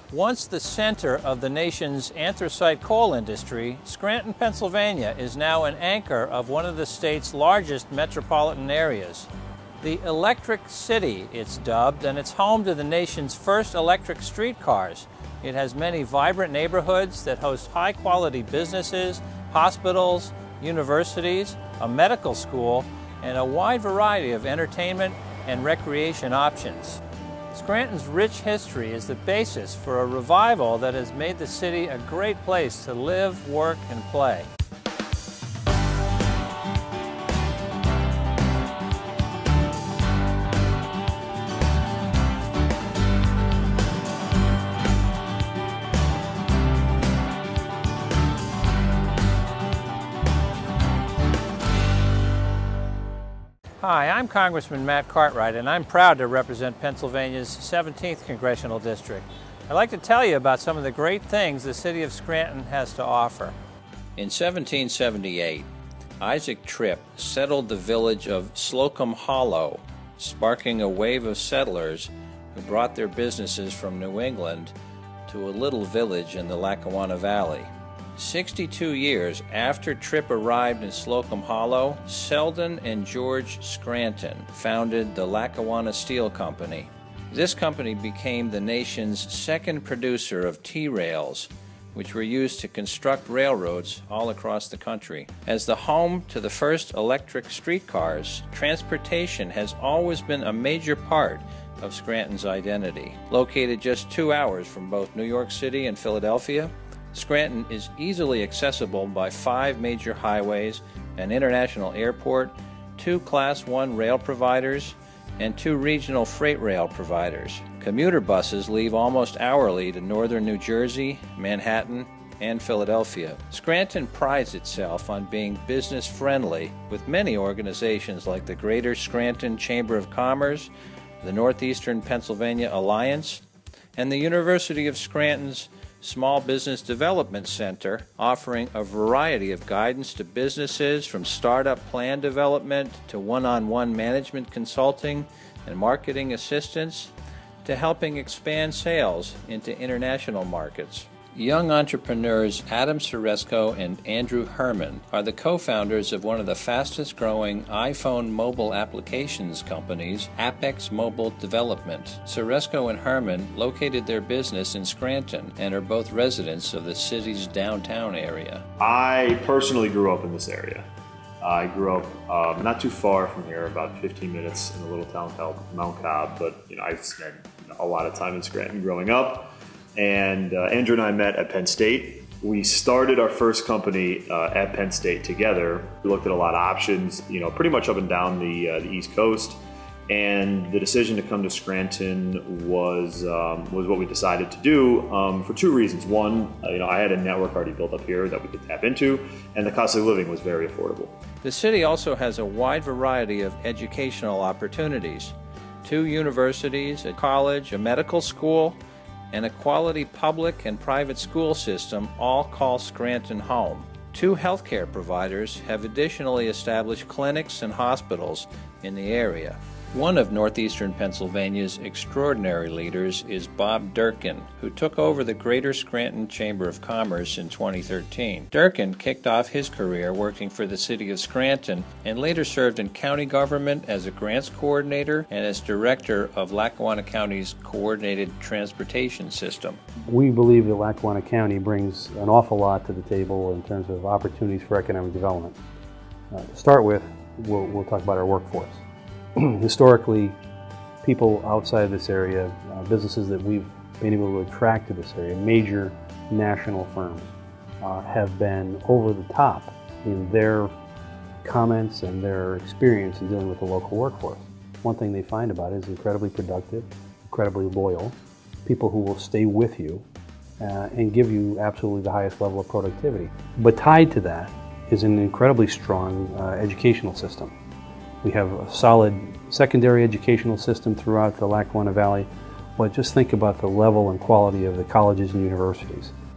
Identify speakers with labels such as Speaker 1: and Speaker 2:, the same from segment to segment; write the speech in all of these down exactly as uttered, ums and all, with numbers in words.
Speaker 1: Once the center of the nation's anthracite coal industry, Scranton, Pennsylvania is now an anchor of one of the state's largest metropolitan areas. The Electric City, it's dubbed, and it's home to the nation's first electric streetcars. It has many vibrant neighborhoods that host high-quality businesses, hospitals, universities, a medical school, and a wide variety of entertainment and recreation options. Scranton's rich history is the basis for a revival that has made the city a great place to live, work, and play. Hi, I'm Congressman Matt Cartwright, and I'm proud to represent Pennsylvania's seventeenth Congressional District. I'd like to tell you about some of the great things the City of Scranton has to offer. In seventeen seventy-eight, Isaac Tripp settled the village of Slocum Hollow, sparking a wave of settlers who brought their businesses from New England to a little village in the Lackawanna Valley. sixty-two years after Tripp arrived in Slocum Hollow, Selden and George Scranton founded the Lackawanna Steel Company. This company became the nation's second producer of T-rails, which were used to construct railroads all across the country. As the home to the first electric streetcars, transportation has always been a major part of Scranton's identity. Located just two hours from both New York City and Philadelphia, Scranton is easily accessible by five major highways, an international airport, two Class one rail providers, and two regional freight rail providers. Commuter buses leave almost hourly to northern New Jersey, Manhattan, and Philadelphia. Scranton prides itself on being business-friendly, with many organizations like the Greater Scranton Chamber of Commerce, the Northeastern Pennsylvania Alliance, and the University of Scranton's Small Business Development Center, offering a variety of guidance to businesses from startup plan development to one-on-one management consulting and marketing assistance to helping expand sales into international markets. Young entrepreneurs Adam Soresko and Andrew Herman are the co-founders of one of the fastest-growing iPhone mobile applications companies, Apex Mobile Development. Soresko and Herman located their business in Scranton and are both residents of the city's downtown area.
Speaker 2: I personally grew up in this area. I grew up um, not too far from here, about fifteen minutes in a little town called Mount Cobb, but you know, I spent a lot of time in Scranton growing up. And uh, Andrew and I met at Penn State. We started our first company uh, at Penn State together. We looked at a lot of options, you know, pretty much up and down the, uh, the East Coast. And the decision to come to Scranton was um, was what we decided to do um, for two reasons. One, uh, you know, I had a network already built up here that we could tap into, and the cost of living was very affordable.
Speaker 1: The city also has a wide variety of educational opportunities. Two universities, a college, a medical school, and a quality public and private school system all call Scranton home. Two healthcare providers have additionally established clinics and hospitals in the area. One of northeastern Pennsylvania's extraordinary leaders is Bob Durkin, who took over the Greater Scranton Chamber of Commerce in twenty thirteen. Durkin kicked off his career working for the City of Scranton and later served in county government as a grants coordinator and as director of Lackawanna County's Coordinated Transportation System.
Speaker 3: We believe that Lackawanna County brings an awful lot to the table in terms of opportunities for economic development. Uh, to start with, we'll, we'll talk about our workforce. Historically, people outside this area, uh, businesses that we've been able to attract to this area, major national firms, uh, have been over the top in their comments and their experience in dealing with the local workforce. One thing they find about it is incredibly productive, incredibly loyal, people who will stay with you uh, and give you absolutely the highest level of productivity. But tied to that is an incredibly strong uh, educational system. We have a solid secondary educational system throughout the Lackawanna Valley, but just think about the level and quality of the colleges and universities.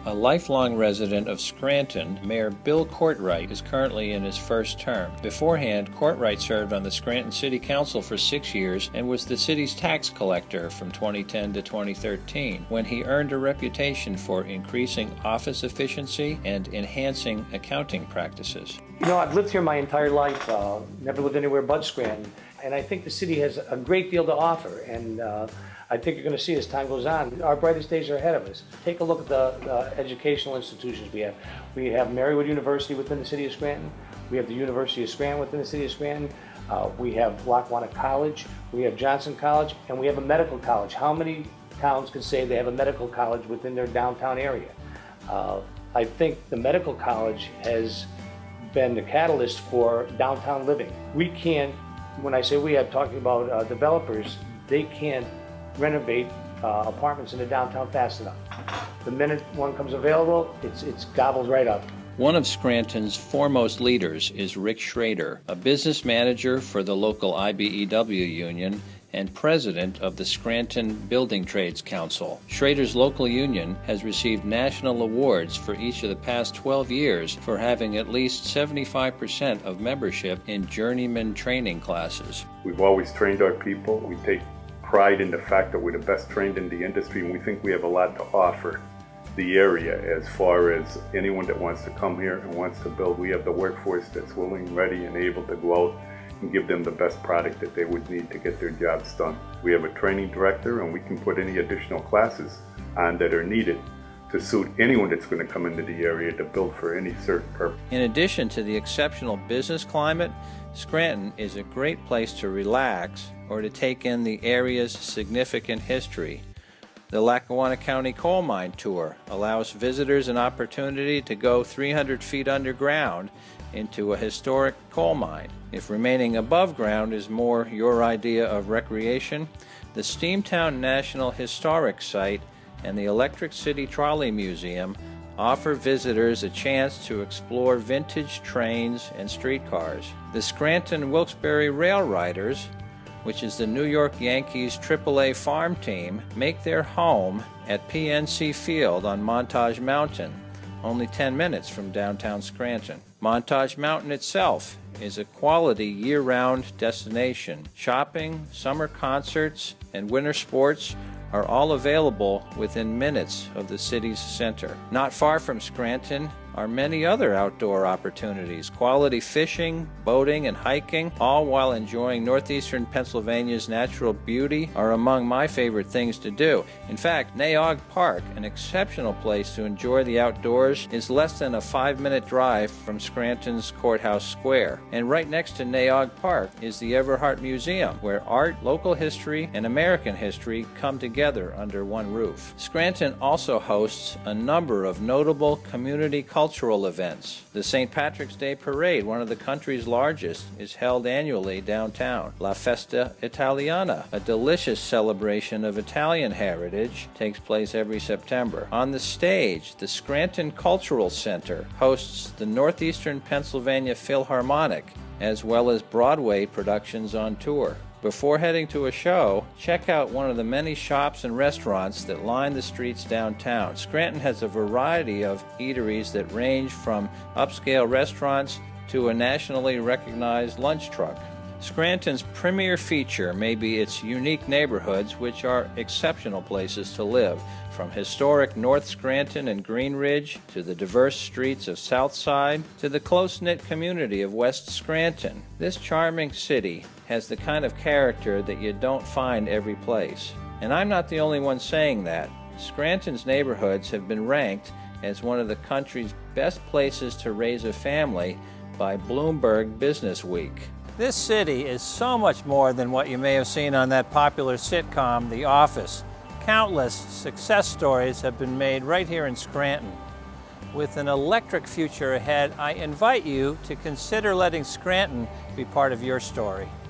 Speaker 1: A lifelong resident of Scranton, Mayor Bill Cartwright is currently in his first term. Beforehand, Cartwright served on the Scranton City Council for six years and was the city's tax collector from twenty ten to twenty thirteen, when he earned a reputation for increasing office efficiency and enhancing accounting practices.
Speaker 4: You know, I've lived here my entire life, uh, never lived anywhere but Scranton, and I think the city has a great deal to offer, and uh, I think you're going to see as time goes on, our brightest days are ahead of us. Take a look at the uh, educational institutions we have. We have Marywood University within the city of Scranton. We have the University of Scranton within the city of Scranton. Uh, we have Lackawanna College. We have Johnson College, and we have a medical college. How many towns can say they have a medical college within their downtown area? Uh, I think the medical college has been the catalyst for downtown living. We can't, when I say we, I'm talking about uh, developers, they can't renovate uh, apartments in the downtown fast enough. The minute one comes available, it's, it's gobbled right up.
Speaker 1: One of Scranton's foremost leaders is Rick Schrader, a business manager for the local I B E W union and president of the Scranton Building Trades Council. Schrader's local union has received national awards for each of the past twelve years for having at least seventy-five percent of membership in journeyman training classes.
Speaker 5: We've always trained our people. We take pride in the fact that we're the best trained in the industry, and we think we have a lot to offer the area as far as anyone that wants to come here and wants to build. We have the workforce that's willing, ready, and able to go out and give them the best product that they would need to get their jobs done. We have a training director, and we can put any additional classes on that are needed to suit anyone that's going to come into the area to build for any certain purpose.
Speaker 1: In addition to the exceptional business climate, Scranton is a great place to relax or to take in the area's significant history. The Lackawanna County Coal Mine Tour allows visitors an opportunity to go three hundred feet underground into a historic coal mine. If remaining above ground is more your idea of recreation, the Steamtown National Historic Site and the Electric City Trolley Museum offer visitors a chance to explore vintage trains and streetcars. The Scranton Wilkes-Barre Rail Riders, which is the New York Yankees triple A farm team, make their home at P N C Field on Montage Mountain, only ten minutes from downtown Scranton. Montage Mountain itself is a quality year-round destination. Shopping, summer concerts, and winter sports are all available within minutes of the city's center. Not far from Scranton are many other outdoor opportunities, quality fishing, boating, and hiking, all while enjoying northeastern Pennsylvania's natural beauty are among my favorite things to do. In fact, Naog Park, an exceptional place to enjoy the outdoors, is less than a five-minute drive from Scranton's Courthouse Square. And right next to Naog Park is the Everhart Museum, where art, local history, and American history come together under one roof. Scranton also hosts a number of notable community cultural Cultural events. The Saint Patrick's Day Parade, one of the country's largest, is held annually downtown. La Festa Italiana, a delicious celebration of Italian heritage, takes place every September. On the stage, the Scranton Cultural Center hosts the Northeastern Pennsylvania Philharmonic, as well as Broadway productions on tour. Before heading to a show, check out one of the many shops and restaurants that line the streets downtown. Scranton has a variety of eateries that range from upscale restaurants to a nationally recognized lunch truck. Scranton's premier feature may be its unique neighborhoods, which are exceptional places to live, from historic North Scranton and Green Ridge to the diverse streets of South Side to the close-knit community of West Scranton. This charming city has the kind of character that you don't find every place. And I'm not the only one saying that. Scranton's neighborhoods have been ranked as one of the country's best places to raise a family by Bloomberg Business Week.
Speaker 6: This city is so much more than what you may have seen on that popular sitcom, The Office. Countless success stories have been made right here in Scranton. With an electric future ahead, I invite you to consider letting Scranton be part of your story.